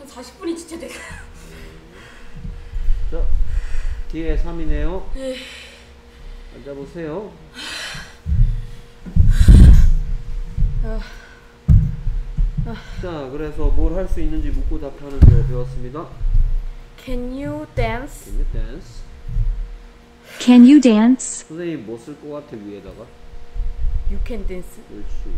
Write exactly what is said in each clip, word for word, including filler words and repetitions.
한 사십 분이 진짜 돼. 자, 뒤에 삼이네요. 에이. 앉아보세요. 자, 그래서 뭘 할 수 있는지 묻고 답하는 거 배웠습니다. Can you dance? Can you dance? Can you dance? 선생님 뭐 쓸 것 같아 위에다가? You can dance. 그렇지.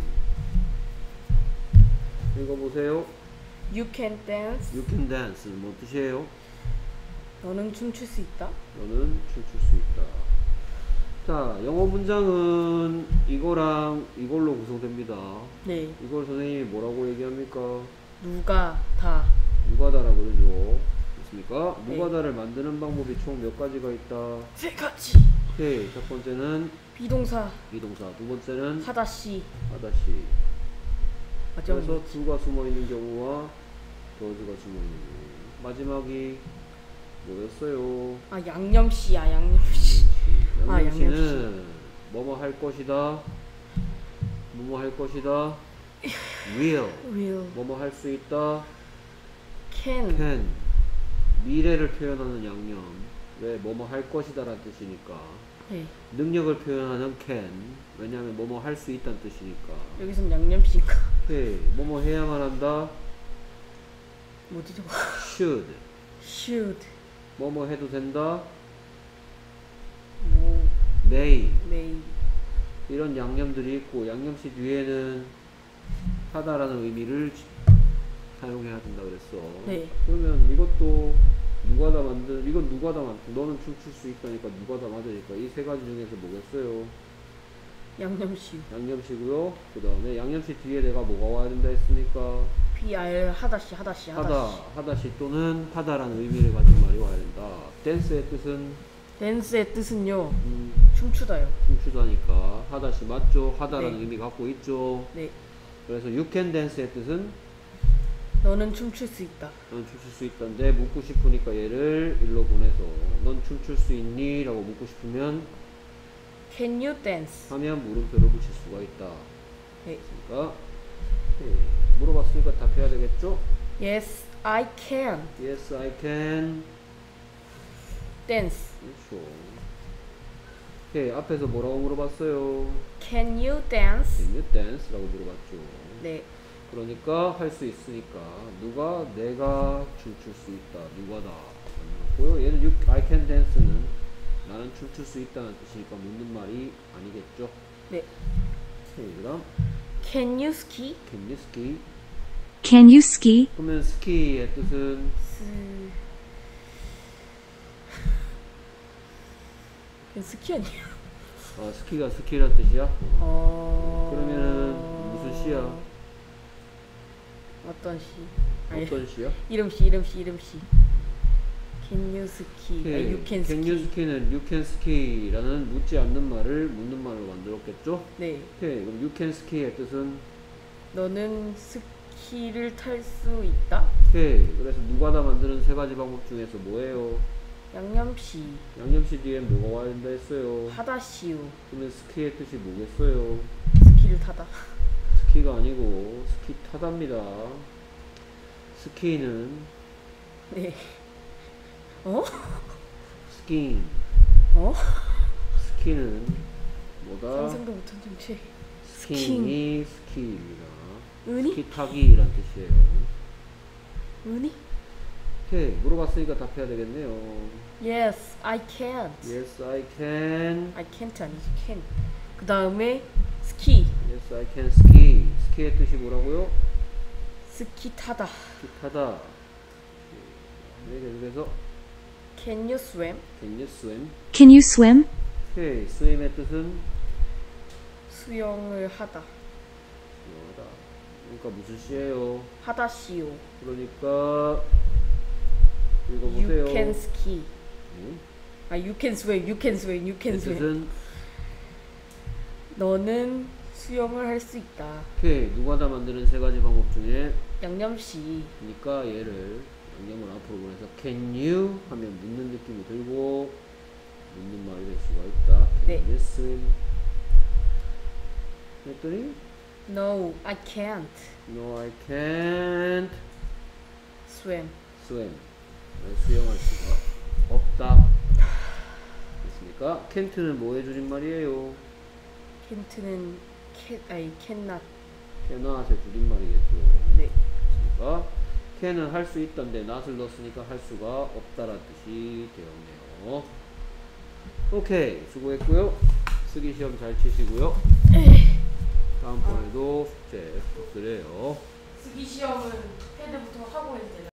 읽어보세요. You can dance. You can dance. 뭐 뜻이에요? 너는 춤출 수 있다. 너는 춤출 수 있다. 자, 영어 문장은 이거랑 이걸로 구성됩니다. 네. 이걸 선생님이 뭐라고 얘기합니까? 누가 다. 누가다라고 그러죠. 됐습니까? 네. 누가다를 만드는 방법이 총 몇 가지가 있다? 세 가지. 오케이. 첫 번째는 비동사. 비동사. 두 번째는 하다시. 하다시. 맞죠? 그래서 to가 숨어 있는 경우와 does가 숨어 있는 경우. 마지막이 뭐였어요? 아 양념씨야 양념씨. 아, 양념씨는 뭐뭐 할 것이다. 뭐뭐 할 것이다. will. Will. 뭐뭐 할 수 있다. Can. can. 미래를 표현하는 양념. 왜 뭐뭐 할 것이다 라는 뜻이니까. 네. 능력을 표현하는 can. 왜냐하면 뭐뭐 할 수 있다는 뜻이니까. 여기선 양념씨인가? 오케이. 뭐뭐 해야만 한다. 뭐지 저거? should. Should. 뭐뭐 해도 된다. 뭐. may. May. 이런 양념들이 있고 양념시 뒤에는 하다라는 의미를 사용해야 된다 그랬어. 네. 그러면 이것도 누가다 만든 이건 누가다 만든 너는 춤출 수 있다니까 누가다 맞으니까 이 세 가지 중에서 뭐겠어요? 양념씨. 양념시고요. 그 다음에 양념시 뒤에 내가 뭐가 와야 된다 했습니까? P R 하다시 하다시 하다 하다시. 하다시 또는 하다라는 의미를 가진 말이 와야 된다. 댄스의 뜻은 댄스의 뜻은요. 음, 춤추다요. 춤추다니까 하다시 맞죠? 하다라는 네. 의미 갖고 있죠. 네. 그래서 you can dance의 뜻은 너는 춤출 수 있다. 넌 춤출 수 있다는데 묻고 싶으니까 얘를 일로 보내서 넌 춤출 수 있니? 라고 묻고 싶으면 Can you dance? 하면 물음표를 붙일 수가 있다. 네. 그러니까 오케이. 물어봤으니까 답해야 되겠죠? Yes, I can Yes, I can. dance. 그렇죠. 오케이. 앞에서 뭐라고 물어봤어요? Can you dance? Can you dance? 라고 물어봤죠. 네. 그러니까 할 수 있으니까 누가 내가 춤출 수 있다. 누가다. 고요 얘는 you, I can dance는 나는 춤출 수 있다는 뜻이니까 묻는 말이 아니겠죠. 네. 오케이. 그다음 Can you ski? can you ski? Can you ski? 그러면 스키의 뜻은 스... 그냥 스키 아니에요? 어, 스키가 스키란 뜻이야? 어... 그러면은 무슨 시야? 어떤 시? 아니, 어떤 시야? 이름시 이름시 이름시. Can you ski? 아, 오케이. you can can ski. you ski는 you can ski라는 묻지 않는 말을 묻는 말로 만들었겠죠? 네. 오케이. 그럼 you can ski의 뜻은 너는 스키를 탈 수 있다? 오케이. 그래서 누가다 만드는 세 가지 방법 중에서 뭐예요? 양념시. 양념시 뒤에 뭐가 와야 된다 했어요? 하다시우. 그러면 스키의 뜻이 뭐겠어요? 스키를 타다. 스키가 아니고 스키 타답니다. 스키는 네. 어? 스킹. 어? 스키는 뭐다? 상상도 못한 정체. 스킹이 스키입니다. 은이? 스키 타기란 뜻이에요. 은이? 오케이. 물어봤으니까 답해야 되겠네요. Yes, I can. Yes, I can. I can't 아니지 can. 그 다음에 스키. Yes, I can ski. 스키의 뜻이 뭐라고요? 스키 타다. 스키 타다. 네, 계속해서 Can you swim? Can you swim? Can you swim? 오케이. swim의 뜻은 수영을 하다. 뭐다. 그러니까 무슨 시예요? 하다시오. 그러니까 You 읽어보세요. can ski. 응? 아, you can swim. You can swim. You can 그 swim. 뜻은 너는 수영을 할 수 있다. 오케이. 누가다 만드는 세 가지 방법 중에 양념시. 그러니까 얘를 양념을 앞으로 보내서 can you 하면 묻는 느낌이 들고 묻는 말이 될 수가 있다. Can 네. you swim? 했더니 No, I can't. No, I can't swim. swim. 수영할 수가 없다. 됐습니까? can't는 뭐의 줄임말이에요? can't는 can 아니 cannot. cannot의 줄임말이겠죠. 네. 됐습니까? can은 할 수 있던데 not을 넣었으니까 할 수가 없다라는 뜻이 되었네요. 오케이, 수고했고요. 쓰기 시험 잘 치시고요. 다음번에도 숙제 부탁드려요. 쓰기 시험은 패드부터 하고 해야 되나?